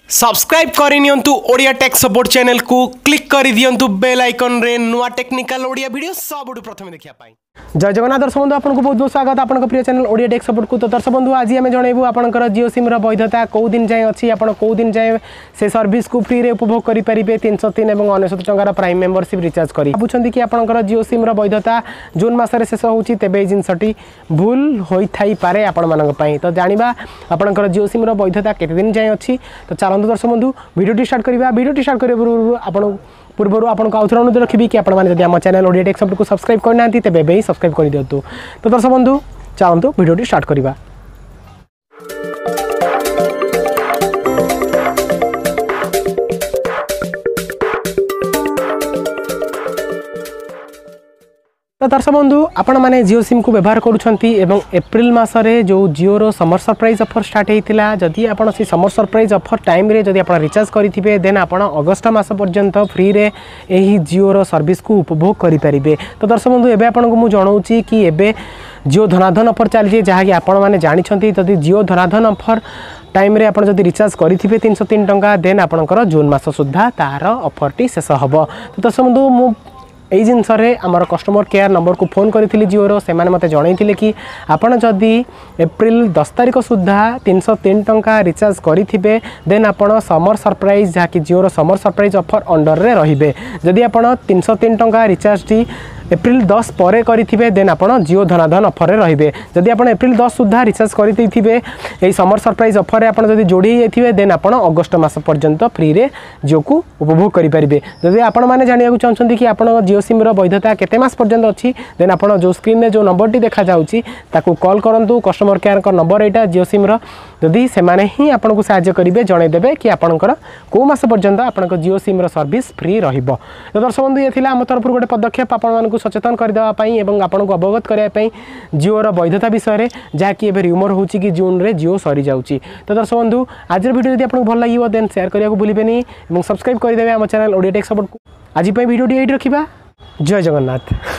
Subscribe करनियंतु Odia tech support channel को click कर दियंतु बेल आइकन रे नुआ टेक्निकल ओडिया वीडियो सबुठ प्रथम देखिया पाई। जय जगन्नाथ दर्शक बंधु आपको बहुत बहुत स्वागत आपन प्रिय चैनल ओडिया टेक सपोर्ट को। तो दर्शक बंधु आज आम जनइबू आपनकर जियो सिम रो वैधता कौ दिन जाए अच्छी आपन कौ दिन जाए से सर्विस को फ्री रे उपभोग करि परिबे 303 एवं 99 टंकार प्राइम मेंबरशिप रिचार्ज करी बुझंती कि आपनकर जियो सिम रो वैधता जून मास रे शेष होउची तेबे ए जिनसटी भूल होई थाई पारे आपन मानक पई। तो जानिबा आपनकर जियो सिम रो वैधता केते दिन जाए अच्छी। तो चलंतु दर्शक बंधु वीडियो स्टार्ट करिबा। वीडियो स्टार्ट करे आपन पूर्व आपको आउथर अनुरोध रखी कि आपने आम चैनल ओडिया टेक सपोर्ट को सब्सक्राइब करना तेज ही सब्सक्राइब कर दिंतु। तो दर्शक बंधु चलतु वीडियो स्टार्ट करवा। तो दर्शक बंधु आपण मैंने जियो सिम को व्यवहार करुँच एप्रिल मसरे जो जियो रो समर सरप्राइज ऑफर स्टार्ट होता जदि आप समर सरप्राइज ऑफर टाइम रे जदि आप रिचार्ज करेंगे देन आप अगस्ट मास पर्यंत फ्री रे यही जियो रो सर्विस को उपभोग करेंगे। तो दर्शक बंधु एवं आपको मुझे जनाऊँगी कि एबे जियो धनाधन ऑफर चली जहाँकि आपण मैंने जानते जदि जियो धनाधन ऑफर टाइम रे आपन जदि रिचार्ज करेंगे 303 टंका देन आपणकर जून मास सुधा तार ऑफरटी शेष हम। तो दर्शक बंधु मु यही जिनस आमर कस्टमर केयर नंबर को फोन करी जिओ से मत जनइले कि आपड़ जदि एप्रिल 10 तारिख सुधा 303 टंका रिचार्ज करेंगे देन आपड़ समर सरप्राइज जहाँकि Jio summer surprise offer under रे रहिबे। जदि आपड़ 303 टंका रिचार्ज टी एप्रिल 10 पर करेंगे देन आप जियो धनाधन ऑफर रे रहिबे। जदि आप एप्रिल 10 सुधा रिचार्ज करते यही समर सरप्राइज ऑफर आप जोड़ी जाइए देन आप अगस्ट मास पर्यंत फ्री रे जियो को उपभोग करेंगे। जदि आपण मैंने जानवाक चाहते कि आप जियो सिम रो वैधता केते मास पर्यंत अच्छी देन आप जो स्क्रीन में जो नंबर टी देखा जाउची ताकू कॉल करंतु। कस्टमर केयर का नंबर एटा जियो सिम रो जदि से माने ही आपको साहाय्य करेंगे जनईदेवे कि आपणकर कौ मास पर्यंत आपन जियो सिम रो सर्विस फ्री रहिबो। तो दर्शक बंधु ये थिला आम तरफ गोटे पदक्षेप आपण सचेतन करदेवाई और आपको अवगत करने जियो रो वैधता विषय जहाँकि एवं र्यूमर हो कि जून रे जियो सरी जाऊँगी। तो दर्शक बंधु आज वीडियो यदि आपको भल लगे देन शेयर करने को भूलें और सब्सक्राइब करदे आम चैनल ओडिया टेक सपोर्ट को। आज वीडियो ये रखा। जय जगन्नाथ।